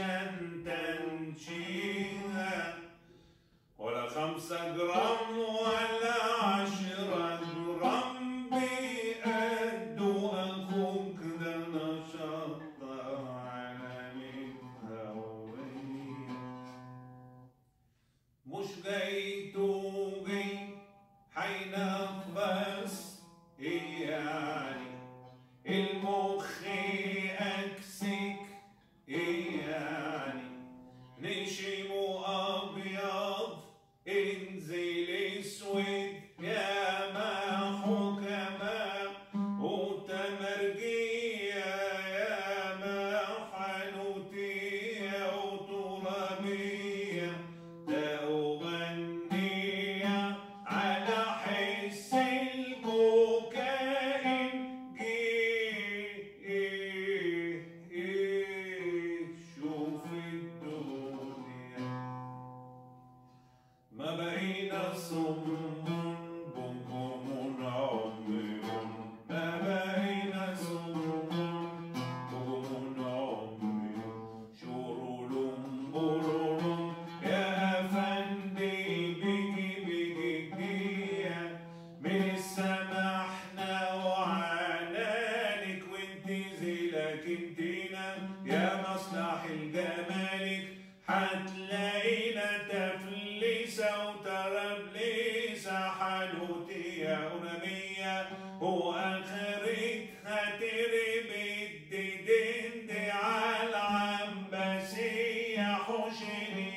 عشان تنشيها، ولا 5 جرام ولا 10 جرام بيأدوا أخوك، ده نشاط عالمي هوية. مش جاي توجي حينفس يعني المخ أكسك يعني نشم أبيض انزل اسود يا ما حكماء وتمرجية يا ما حنوتية وطلبية، ده أغنية على حس الكوكايين. شوف الدنيا ما بقينا صم بكم عمي، ما بقينا صم بكم عمي. شرولم برولم يا أفندي بيجي جدية من السماحنا وعنانك، وانت زيلك انتينا يا مصلح الجمالك. هتلاقينا تفليسة وتربليسة حانوتية أنامية، وآخرتها ترب الدند على العباسية. حوشني